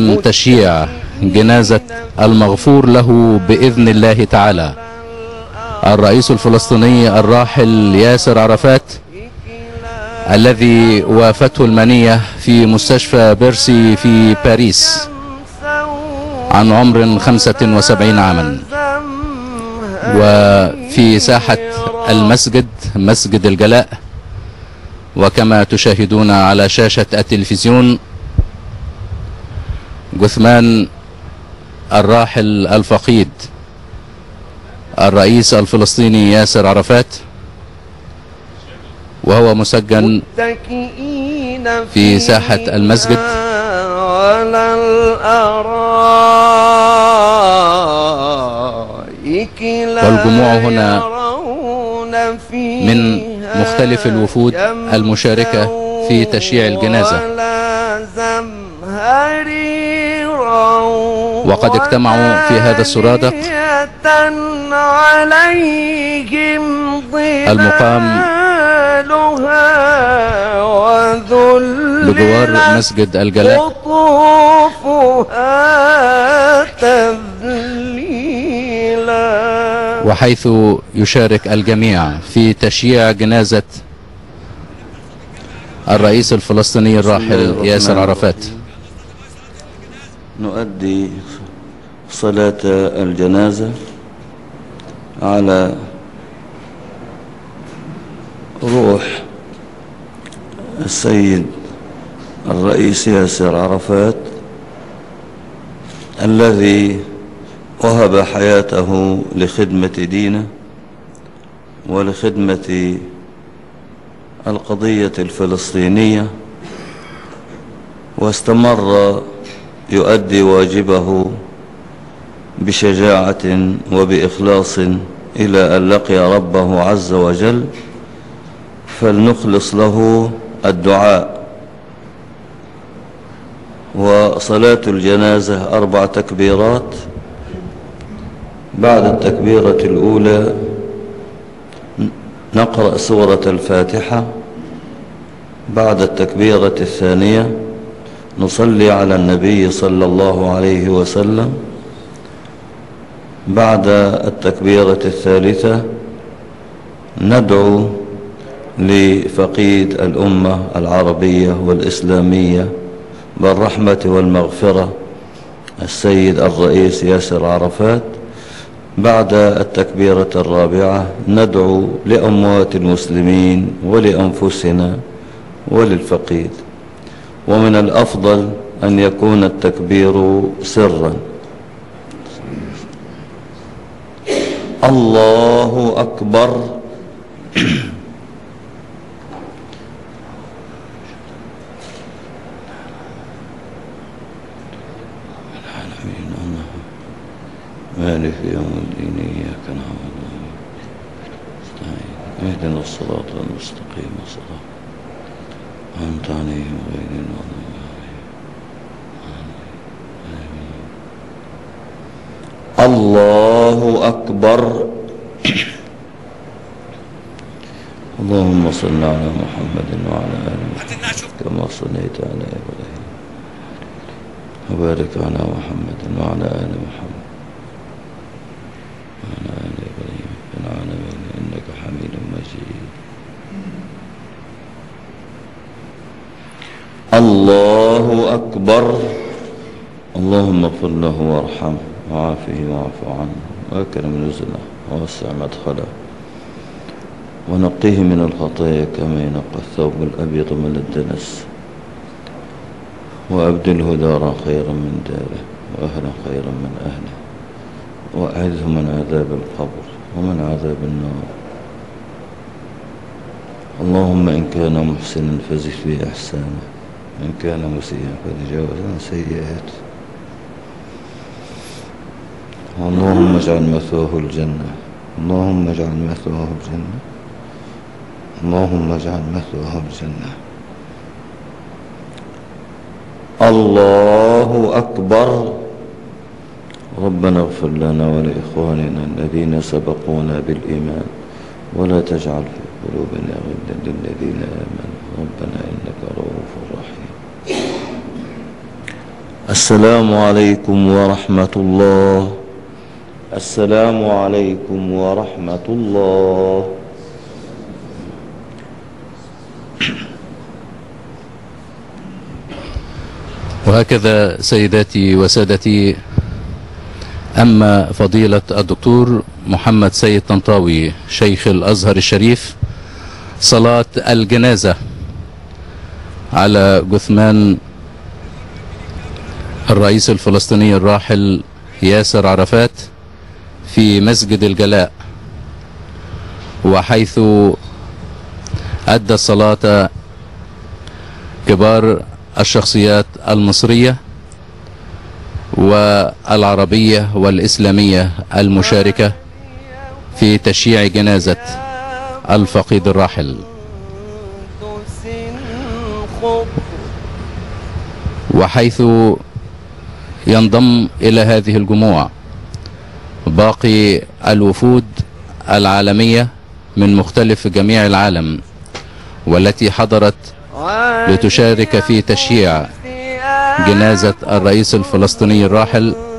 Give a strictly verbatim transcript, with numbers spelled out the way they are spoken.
تشييع جنازة المغفور له بإذن الله تعالى الرئيس الفلسطيني الراحل ياسر عرفات، الذي وافته المنية في مستشفى بيرسي في باريس عن عمر خمسة وسبعين عاما، وفي ساحة المسجد مسجد الجلاء. وكما تشاهدون على شاشة التلفزيون جثمان الراحل الفقيد الرئيس الفلسطيني ياسر عرفات، وهو مسجن في ساحة المسجد. والجموع هنا من مختلف الوفود المشاركة في تشييع الجنازة، وقد اجتمعوا في هذا السرادق المقام لجوار مسجد الجلاء، وحيث يشارك الجميع في تشييع جنازة الرئيس الفلسطيني الراحل ياسر عرفات. نؤدي صلاة الجنازة على روح السيد الرئيس ياسر عرفات، الذي وهب حياته لخدمة دينه ولخدمة القضية الفلسطينية، واستمر يؤدي واجبه بشجاعة وبإخلاص إلى أن لقي ربه عز وجل. فلنخلص له الدعاء. وصلاة الجنازة أربع تكبيرات. بعد التكبيرة الأولى نقرأ سورة الفاتحة. بعد التكبيرة الثانية نصلي على النبي صلى الله عليه وسلم. بعد التكبيرة الثالثة ندعو لفقيد الأمة العربية والإسلامية بالرحمة والمغفرة السيد الرئيس ياسر عرفات. بعد التكبيرة الرابعة ندعو لأموات المسلمين ولأنفسنا وللفقيد. ومن الأفضل أن يكون التكبير سرا. الله أكبر. مالك يوم الدين إياك نعبد ونستعين اهدنا الصراط المستقيم صراط أنعمت عليهم غير المغضوب عليهم. الله أكبر. اللهم صل على محمد وعلى آل محمد كما صليت على إبراهيم وبارك على محمد وعلى آل محمد وعلى آل إبراهيم في العالمين إنك حميد مجيد. الله أكبر. اللهم اغفر له وارحمه وعافه واعف عنه وأكرم نزله ووسع مدخله ونقيه من الخطايا كما ينقى الثوب الأبيض من الدنس، وأبدله دارا خيرا من داره وأهلا خيرا من أهله، وأعذه من عذاب القبر ومن عذاب النار. اللهم إن كان محسنا فزد في إحسانه، إن كان مسيئا فتجاوز عن سيئاته. اللهم اجعل مثواه الجنة. اللهم اجعل مثواه الجنة. اللهم اجعل مثواه الجنة. الله أكبر. ربنا اغفر لنا ولإخواننا الذين سبقونا بالإيمان ولا تجعل في قلوبنا غلا للذين آمنوا ربنا إنك رؤوف رحيم. السلام عليكم ورحمة الله. السلام عليكم ورحمة الله. وهكذا سيداتي وسادتي، أما فضيلة الدكتور محمد سيد طنطاوي شيخ الأزهر الشريف صلاة الجنازة على جثمان الرئيس الفلسطيني الراحل ياسر عرفات في مسجد الجلاء، وحيث أدى الصلاة كبار الشخصيات المصرية والعربية والإسلامية المشاركة في تشييع جنازة الفقيد الراحل. وحيث ينضم إلى هذه الجموع باقي الوفود العالمية من مختلف جميع العالم، والتي حضرت لتشارك في تشييع جنازة الرئيس الفلسطيني الراحل